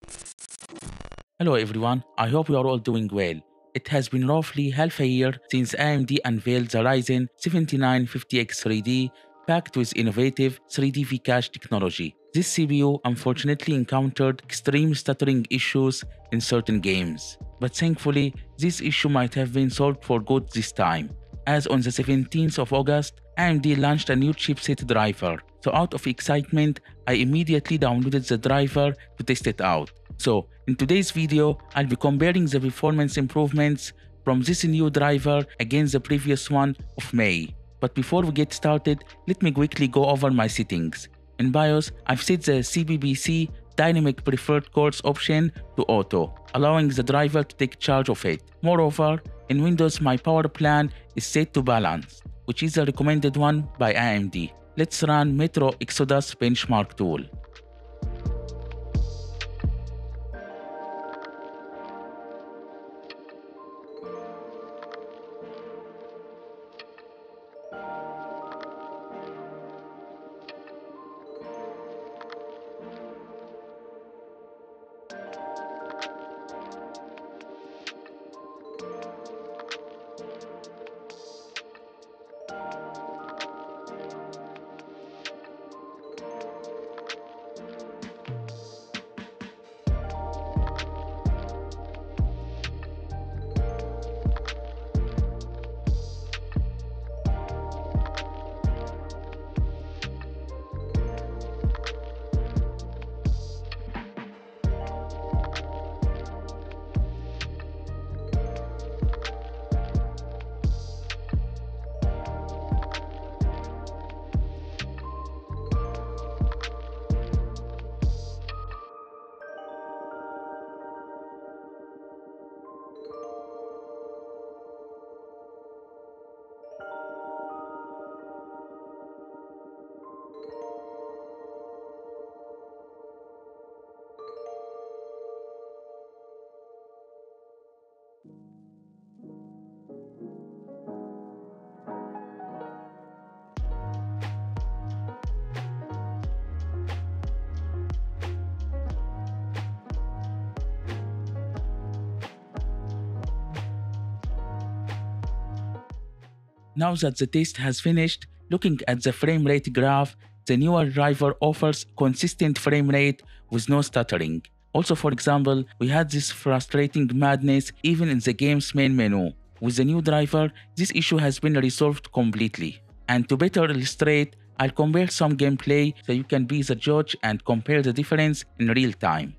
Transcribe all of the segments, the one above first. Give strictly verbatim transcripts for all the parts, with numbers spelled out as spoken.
Hello everyone, I hope you are all doing well. It has been roughly half a year since A M D unveiled the Ryzen seventy-nine fifty X three D packed with innovative three D V-Cache technology. This C P U unfortunately encountered extreme stuttering issues in certain games, but thankfully this issue might have been solved for good this time, as on the seventeenth of August, A M D launched a new chipset driver. So out of excitement, I immediately downloaded the driver to test it out. So, in today's video, I'll be comparing the performance improvements from this new driver against the previous one of May. But before we get started, let me quickly go over my settings. In BIOS, I've set the C B B C Dynamic Preferred Cores option to auto, allowing the driver to take charge of it. Moreover, in Windows, my power plan is set to balanced, which is the recommended one by A M D. Let's run Metro Exodus benchmark tool. Now that the test has finished, looking at the frame rate graph, the newer driver offers consistent frame rate with no stuttering. Also, for example, we had this frustrating madness even in the game's main menu. With the new driver, this issue has been resolved completely. And to better illustrate, I'll compare some gameplay so you can be the judge and compare the difference in real time.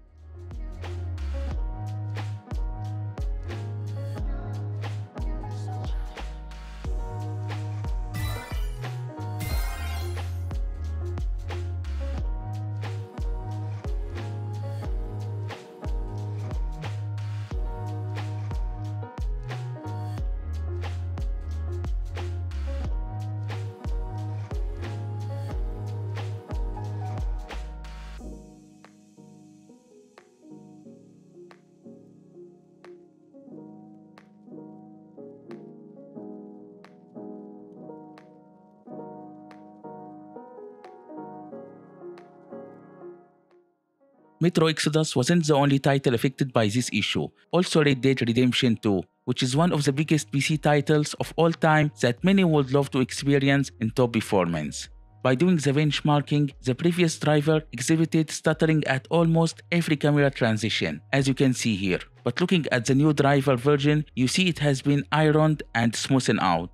Metro Exodus wasn't the only title affected by this issue. Also Red Dead Redemption two, which is one of the biggest P C titles of all time that many would love to experience in top performance. By doing the benchmarking, the previous driver exhibited stuttering at almost every camera transition, as you can see here. But looking at the new driver version, you see it has been ironed and smoothened out.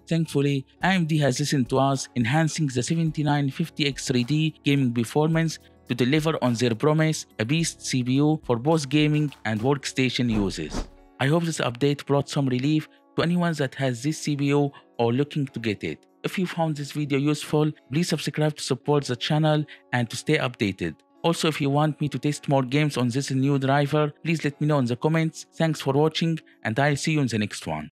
Thankfully, A M D has listened to us, enhancing the seventy-nine fifty X three D gaming performance to deliver on their promise, a beast C P U for both gaming and workstation uses. I hope this update brought some relief to anyone that has this C P U or looking to get it. If you found this video useful, please subscribe to support the channel and to stay updated. Also, if you want me to test more games on this new driver, please let me know in the comments. Thanks for watching, and I'll see you in the next one.